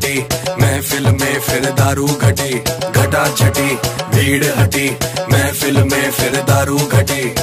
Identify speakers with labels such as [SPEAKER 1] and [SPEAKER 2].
[SPEAKER 1] छटी, महफिल में फिर दारू घटी, घटा छटी भीड़ हटी, महफिल में फिर दारू घटी।